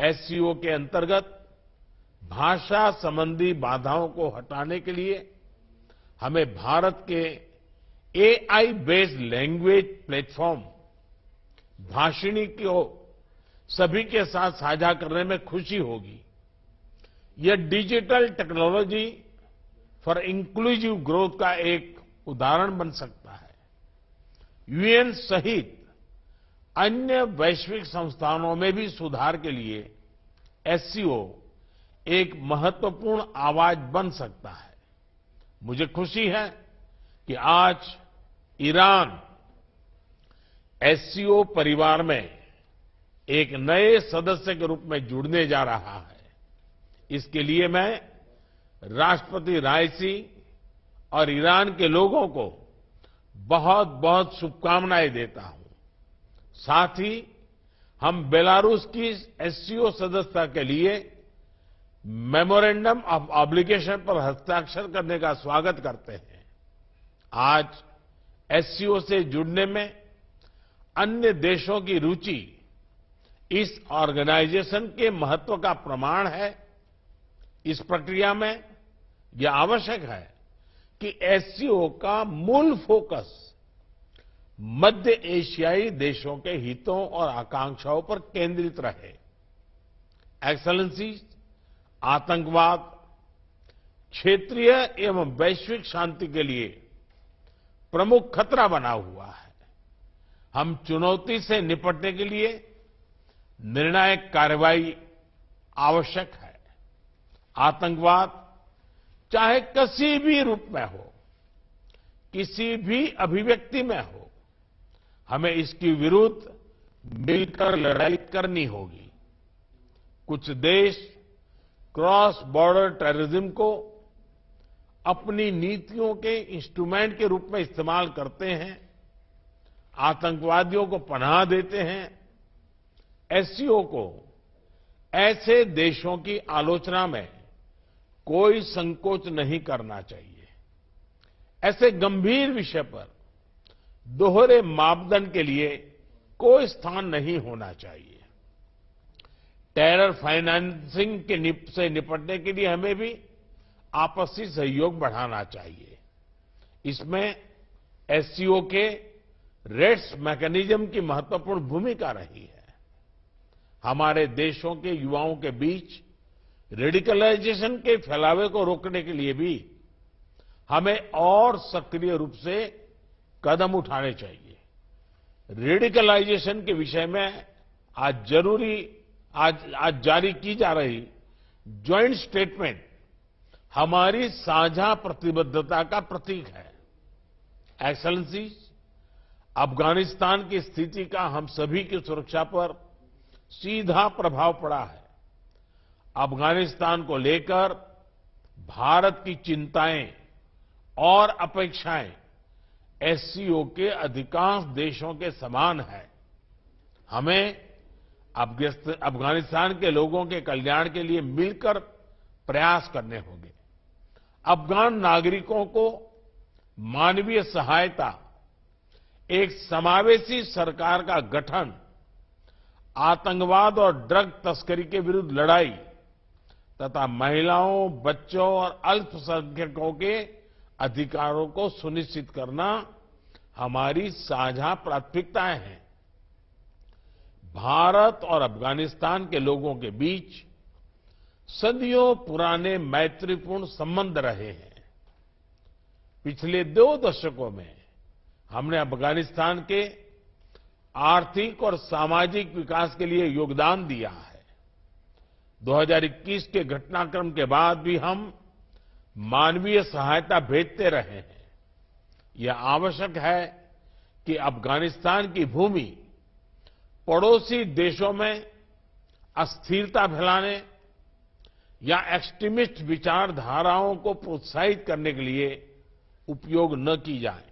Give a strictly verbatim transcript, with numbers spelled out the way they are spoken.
SCO के अंतर्गत भाषा संबंधी बाधाओं को हटाने के लिए हमें भारत के AI based language platform Bhashini को सभी के साथ साझा करने में खुशी होगी। यह digital technology for inclusive growth का एक उदाहरण बन सकता है। यूएन सहित अन्य वैश्विक संस्थानों में भी सुधार के लिए एससीओ एक महत्वपूर्ण आवाज बन सकता है। मुझे खुशी है कि आज ईरान एससीओ परिवार में एक नए सदस्य के रूप में जुड़ने जा रहा है। इसके लिए मैं राष्ट्रपति राइसी और ईरान के लोगों को बहुत बहुत शुभकामनाएं देता हूं। साथ ही हम बेलारूस की एससीओ सदस्यता के लिए मेमोरेंडम ऑफ ऑब्लिगेशन पर हस्ताक्षर करने का स्वागत करते हैं। आज एससीओ से जुड़ने में अन्य देशों की रुचि इस ऑर्गेनाइजेशन के महत्व का प्रमाण है। इस प्रक्रिया में यह आवश्यक है कि एससीओ का मूल फोकस मध्य एशियाई देशों के हितों और आकांक्षाओं पर केंद्रित रहे। एक्सेलेंसी, आतंकवाद क्षेत्रीय एवं वैश्विक शांति के लिए प्रमुख खतरा बना हुआ है। हम चुनौती से निपटने के लिए निर्णायक कार्रवाई आवश्यक है। आतंकवाद चाहे किसी भी रूप में हो, किसी भी अभिव्यक्ति में हो, हमें इसके विरुद्ध मिलकर लड़ाई करनी होगी। कुछ देश क्रॉस बॉर्डर टेररिज्म को अपनी नीतियों के इंस्ट्रूमेंट के रूप में इस्तेमाल करते हैं, आतंकवादियों को पनाह देते हैं। एससीओ को ऐसे देशों की आलोचना में कोई संकोच नहीं करना चाहिए। ऐसे गंभीर विषय पर दोहरे मापदंड के लिए कोई स्थान नहीं होना चाहिए। टेरर फाइनेंसिंग के निप से निपटने के लिए हमें भी आपसी सहयोग बढ़ाना चाहिए। इसमें एससीओ के रेट्स मैकेनिज्म की महत्वपूर्ण भूमिका रही है। हमारे देशों के युवाओं के बीच रेडिकलाइजेशन के फैलावे को रोकने के लिए भी हमें और सक्रिय रूप से कदम उठाने चाहिए। रेडिकलाइजेशन के विषय में आज जरूरी आज आज जारी की जा रही ज्वाइंट स्टेटमेंट हमारी साझा प्रतिबद्धता का प्रतीक है। एक्सेलेंसी, अफगानिस्तान की स्थिति का हम सभी की सुरक्षा पर सीधा प्रभाव पड़ा है। अफगानिस्तान को लेकर भारत की चिंताएं और अपेक्षाएं एससीओ के अधिकांश देशों के समान है। हमें अफगानिस्तान के लोगों के कल्याण के लिए मिलकर प्रयास करने होंगे। अफगान नागरिकों को मानवीय सहायता, एक समावेशी सरकार का गठन, आतंकवाद और ड्रग तस्करी के विरुद्ध लड़ाई तथा महिलाओं, बच्चों और अल्पसंख्यकों के अधिकारों को सुनिश्चित करना हमारी साझा प्राथमिकताएं हैं। भारत और अफगानिस्तान के लोगों के बीच सदियों पुराने मैत्रीपूर्ण संबंध रहे हैं। पिछले दो दशकों में हमने अफगानिस्तान के आर्थिक और सामाजिक विकास के लिए योगदान दिया है। दो हज़ार इक्कीस के घटनाक्रम के बाद भी हम मानवीय सहायता भेजते रहे हैं। यह आवश्यक है कि अफगानिस्तान की भूमि पड़ोसी देशों में अस्थिरता फैलाने या एक्सट्रीमिस्ट विचारधाराओं को प्रोत्साहित करने के लिए उपयोग न की जाए।